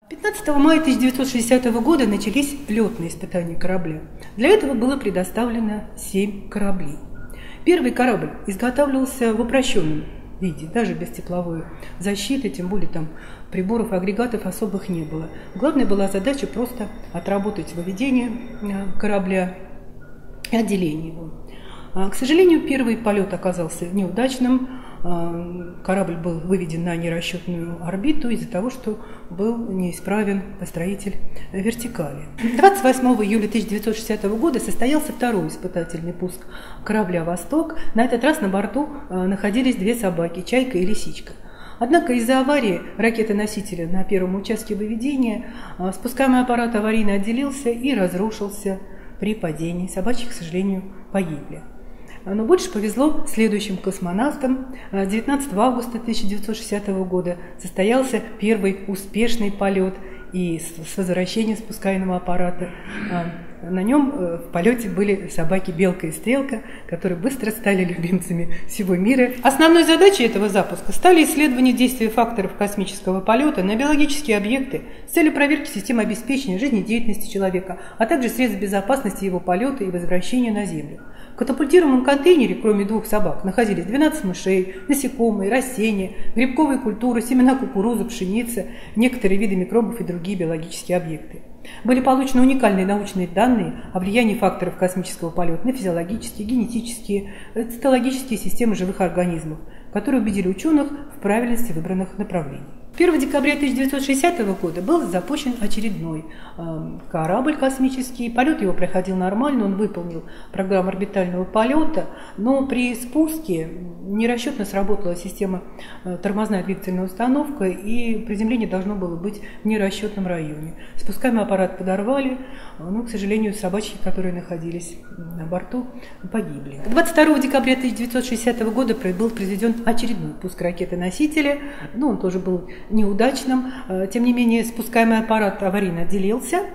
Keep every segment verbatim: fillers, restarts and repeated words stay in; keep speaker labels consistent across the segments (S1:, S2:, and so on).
S1: пятнадцатого мая тысяча девятьсот шестидесятого года начались летные испытания корабля. Для этого было предоставлено семь кораблей. Первый корабль изготавливался в упрощенном виде, даже без тепловой защиты, тем более там приборов и агрегатов особых не было. Главная была задача просто отработать выведение корабля и отделение его. К сожалению, первый полет оказался неудачным. Корабль был выведен на нерасчетную орбиту из-за того, что был неисправен построитель вертикали. двадцать восьмого июля тысяча девятьсот шестидесятого года состоялся второй испытательный пуск корабля «Восток». На этот раз на борту находились две собаки – «Чайка» и «Лисичка». Однако из-за аварии ракеты-носителя на первом участке выведения спускаемый аппарат аварийно отделился и разрушился при падении. Собачки, к сожалению, погибли. Но больше повезло следующим космонавтам. девятнадцатого августа тысяча девятьсот шестидесятого года состоялся первый успешный полет и с возвращением спускаемого аппарата. На нем в полете были собаки Белка и Стрелка, которые быстро стали любимцами всего мира. Основной задачей этого запуска стали исследования действия факторов космического полета на биологические объекты с целью проверки системы обеспечения жизнедеятельности человека, а также средств безопасности его полета и возвращения на Землю. В катапультируемом контейнере, кроме двух собак, находились двенадцать мышей, насекомые, растения, грибковые культуры, семена кукурузы, пшеницы, некоторые виды микробов и другие биологические объекты. Были получены уникальные научные данные о влиянии факторов космического полета на физиологические, генетические, цитологические системы живых организмов, которые убедили ученых в правильности выбранных направлений. первого декабря тысяча девятьсот шестидесятого года был запущен очередной э, корабль космический. Полет его проходил нормально, он выполнил программу орбитального полета, но при спуске нерасчетно сработала система э, тормозная двигательная установка, и приземление должно было быть в нерасчетном районе. Спускаемый аппарат подорвали, но, к сожалению, собачки, которые находились на борту, погибли. двадцать второго декабря тысяча девятьсот шестидесятого года был произведен очередной пуск ракеты-носителя, но он тоже был неудачным. Тем не менее, спускаемый аппарат аварийно отделился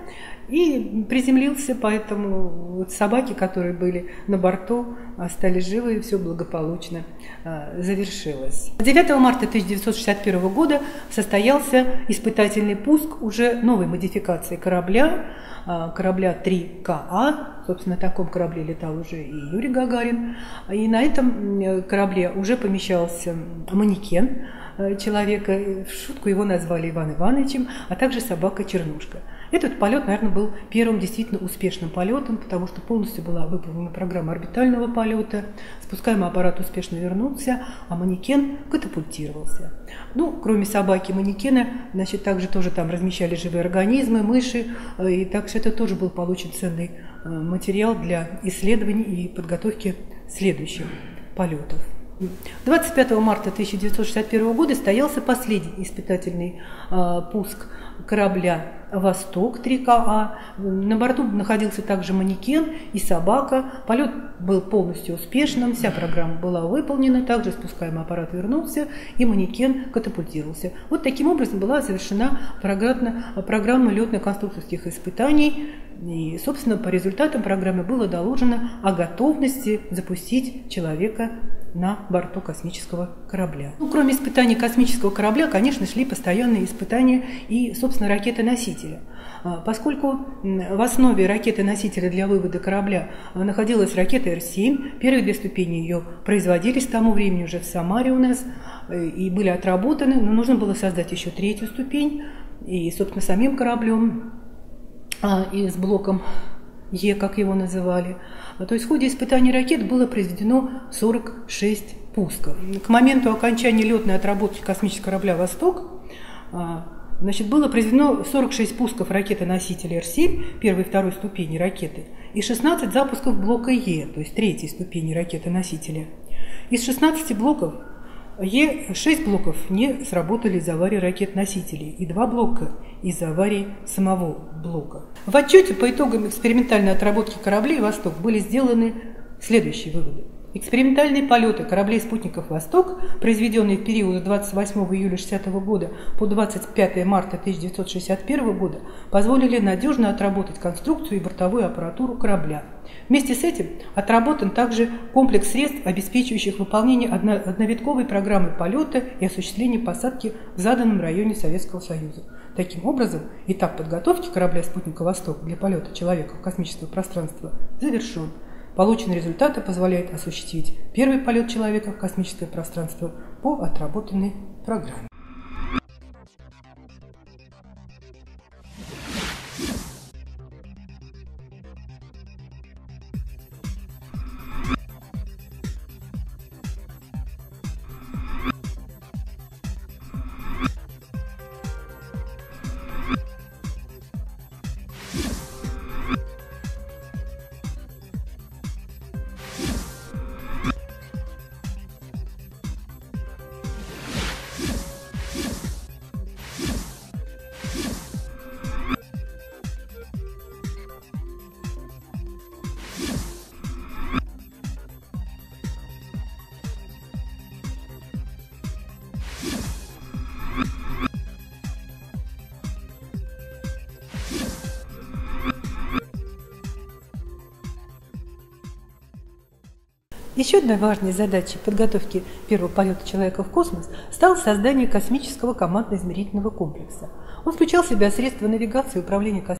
S1: и приземлился, поэтому вот собаки, которые были на борту, остались живы, и все благополучно завершилось. девятого марта тысяча девятьсот шестьдесят первого года состоялся испытательный пуск уже новой модификации корабля, корабля три К А. Собственно, на таком корабле летал уже и Юрий Гагарин. И на этом корабле уже помещался манекен человека, в шутку его назвали Иван Ивановичем, а также собака Чернушка. Этот полет, наверное, был первым действительно успешным полетом, потому что полностью была выполнена программа орбитального полета, спускаемый аппарат успешно вернулся, а манекен катапультировался. Ну, кроме собаки и манекена, значит, также тоже там размещали живые организмы, мыши, и так что это тоже был получен ценный материал для исследований и подготовки следующих полетов. двадцать пятого марта тысяча девятьсот шестьдесят первого года состоялся последний испытательный э, пуск корабля «Восток» три К А. На борту находился также манекен и собака. Полет был полностью успешным, вся программа была выполнена, также спускаемый аппарат вернулся и манекен катапультировался. Вот таким образом была завершена программа, программа летно-конструкторских испытаний. И, собственно, по результатам программы было доложено о готовности запустить человека на борту космического корабля. Ну, кроме испытаний космического корабля, конечно, шли постоянные испытания и, собственно, ракеты-носителя. Поскольку в основе ракеты-носителя для вывода корабля находилась ракета Р семь, первые две ступени ее производились к тому времени уже в Самаре у нас и были отработаны, но нужно было создать еще третью ступень, и, собственно, самим кораблем и с блоком Е, как его называли. То есть в ходе испытаний ракет было произведено сорок шесть пусков. К моменту окончания летной отработки космического корабля «Восток» значит, было произведено сорок шесть пусков ракеты-носителя Р семь, первой и второй ступени ракеты, и шестнадцать запусков блока Е, то есть третьей ступени ракеты-носителя. Из шестнадцати блоков Е шесть блоков не сработали из-за аварии ракет-носителей и два блока из-за аварии самого блока. В отчете по итогам экспериментальной отработки кораблей «Восток» были сделаны следующие выводы. Экспериментальные полеты кораблей-спутников «Восток», произведенные в период с двадцать восьмого июля шестидесятого года по двадцать пятое марта тысяча девятьсот шестьдесят первого года, позволили надежно отработать конструкцию и бортовую аппаратуру корабля. Вместе с этим отработан также комплекс средств, обеспечивающих выполнение одновитковой программы полета и осуществление посадки в заданном районе Советского Союза. Таким образом, этап подготовки корабля-спутника «Восток» для полета человека в космическое пространство завершен. Полученные результаты позволяют осуществить первый полет человека в космическое пространство по отработанной программе. Еще одной важной задачей подготовки первого полета человека в космос стало создание космического командно-измерительного комплекса. Он включал в себя средства навигации и управления космическим